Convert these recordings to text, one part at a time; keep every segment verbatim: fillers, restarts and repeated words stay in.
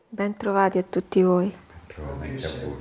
Bentrovati a tutti voi. Bentrovati a voi.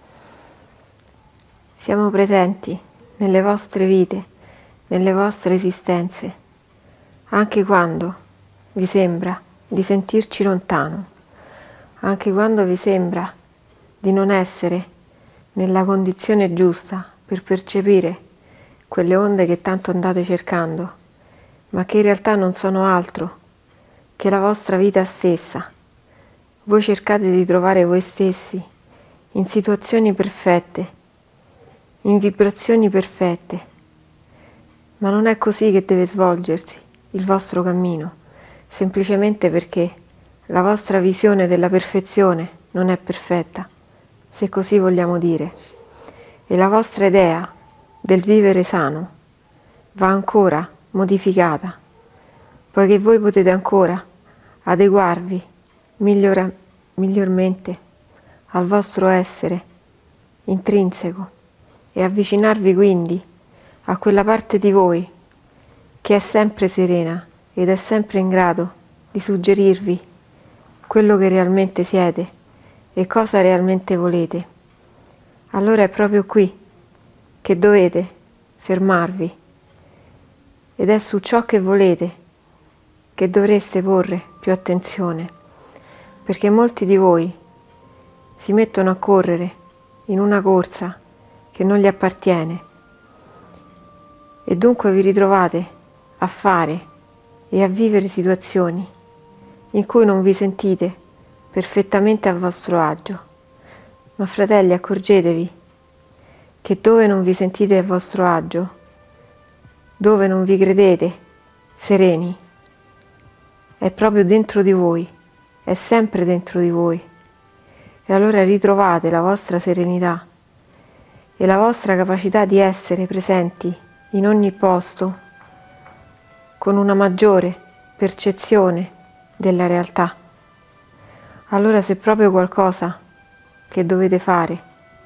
Siamo presenti nelle vostre vite, nelle vostre esistenze, anche quando vi sembra di sentirci lontano, anche quando vi sembra di non essere nella condizione giusta per percepire quelle onde che tanto andate cercando, ma che in realtà non sono altro che la vostra vita stessa. Voi cercate di trovare voi stessi in situazioni perfette, in vibrazioni perfette, ma non è così che deve svolgersi il vostro cammino, semplicemente perché la vostra visione della perfezione non è perfetta, se così vogliamo dire, e la vostra idea del vivere sano va ancora modificata, poiché voi potete ancora adeguarvi migliora, migliormente al vostro essere intrinseco e avvicinarvi quindi a quella parte di voi che è sempre serena ed è sempre in grado di suggerirvi quello che realmente siete e cosa realmente volete. Allora è proprio qui che dovete fermarvi ed è su ciò che volete che dovreste porre più attenzione, perché molti di voi si mettono a correre in una corsa che non gli appartiene e dunque vi ritrovate a fare e a vivere situazioni in cui non vi sentite perfettamente a vostro agio. Ma fratelli, accorgetevi che dove non vi sentite a vostro agio, dove non vi credete sereni, è proprio dentro di voi, è sempre dentro di voi. E allora ritrovate la vostra serenità e la vostra capacità di essere presenti in ogni posto con una maggiore percezione della realtà. Allora se proprio qualcosa che dovete fare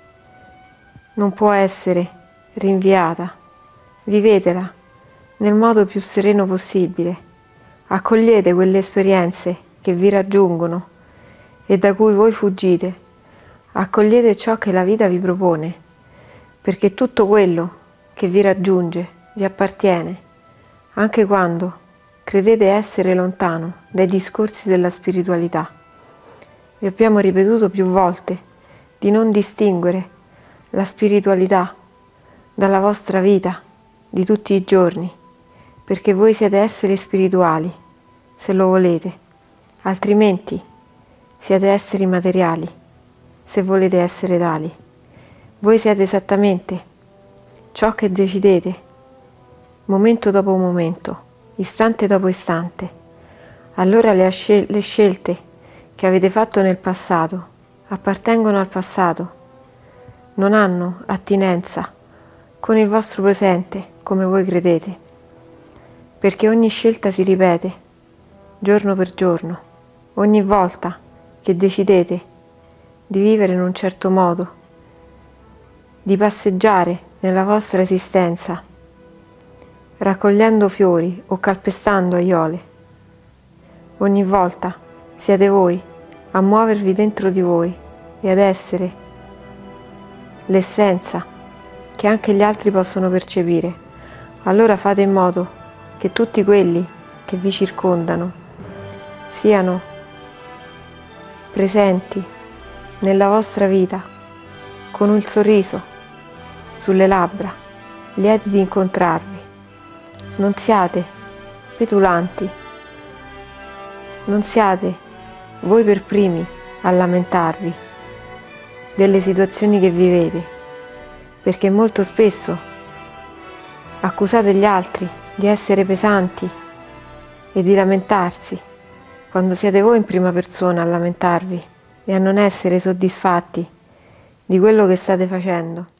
non può essere rinviata, vivetela nel modo più sereno possibile. Accogliete quelle esperienze che vi raggiungono e da cui voi fuggite. Accogliete ciò che la vita vi propone, perché tutto quello che vi raggiunge vi appartiene, anche quando credete essere lontano dai discorsi della spiritualità. Vi abbiamo ripetuto più volte di non distinguere la spiritualità dalla vostra vita di tutti i giorni, perché voi siete esseri spirituali, se lo volete, altrimenti siete esseri materiali, se volete essere tali. Voi siete esattamente ciò che decidete, momento dopo momento, istante dopo istante. Allora le, scel- le scelte che avete fatto nel passato appartengono al passato, non hanno attinenza con il vostro presente come voi credete, perché ogni scelta si ripete giorno per giorno, ogni volta che decidete di vivere in un certo modo, di passeggiare nella vostra esistenza, raccogliendo fiori o calpestando aiole. Ogni volta siete voi a muovervi dentro di voi e ad essere l'essenza che anche gli altri possono percepire. Allora fate in modo che tutti quelli che vi circondano siano presenti nella vostra vita con il sorriso sulle labbra, lieti di incontrarvi. Non siate petulanti, non siate voi per primi a lamentarvi delle situazioni che vivete, perché molto spesso accusate gli altri di essere pesanti e di lamentarsi, quando siete voi in prima persona a lamentarvi e a non essere soddisfatti di quello che state facendo.